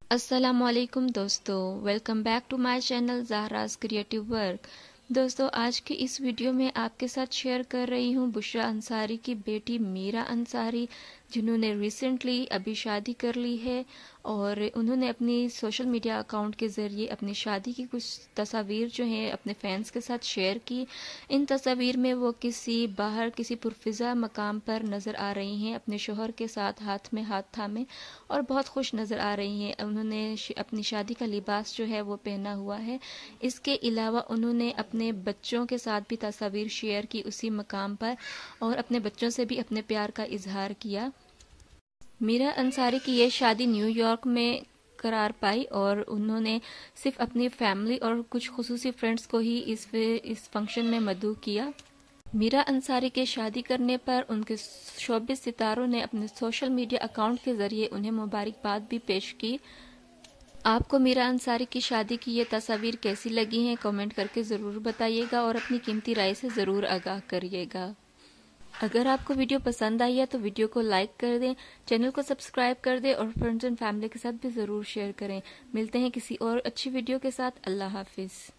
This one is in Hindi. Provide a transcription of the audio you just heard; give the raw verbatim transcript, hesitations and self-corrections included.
अस्सलामुअलैकुम दोस्तों, welcome back to my channel Zahra's creative work. दोस्तों, आज की इस वीडियो में आपके साथ शेयर कर रही हूँ बुशरा अंसारी की बेटी मीरा अंसारी, जिन्होंने रिसेंटली अभी शादी कर ली है और उन्होंने अपनी सोशल मीडिया अकाउंट के ज़रिए अपनी शादी की कुछ तस्वीर जो हैं अपने फैंस के साथ शेयर की। इन तस्वीर में वो किसी बाहर किसी पुरफिज़ा मकाम पर नज़र आ रही हैं, अपने शोहर के साथ हाथ में हाथ थामे और बहुत खुश नज़र आ रही हैं। उन्होंने अपनी शादी का लिबास जो है वो पहना हुआ है। इसके अलावा उन्होंने अपने बच्चों के साथ भी तस्वीर शेयर की उसी मकाम पर और अपने बच्चों से भी अपने प्यार का इजहार किया। मीरा अंसारी की ये शादी न्यूयॉर्क में करार पाई और उन्होंने सिर्फ अपनी फैमिली और कुछ खुसूसी फ्रेंड्स को ही इस इस फंक्शन में मदऊ किया। मीरा अंसारी के शादी करने पर उनके शोबिस सितारों ने अपने सोशल मीडिया अकाउंट के जरिए उन्हें मुबारकबाद भी पेश की। आपको मीरा अंसारी की शादी की ये तस्वीर कैसी लगी हैं, कमेंट करके ज़रूर बताइएगा और अपनी कीमती राय से ज़रूर आगाह करिएगा। अगर आपको वीडियो पसंद आई है तो वीडियो को लाइक कर दें, चैनल को सब्सक्राइब कर दें और फ्रेंड्स एंड फैमिली के साथ भी ज़रूर शेयर करें। मिलते हैं किसी और अच्छी वीडियो के साथ। अल्लाह हाफिज़।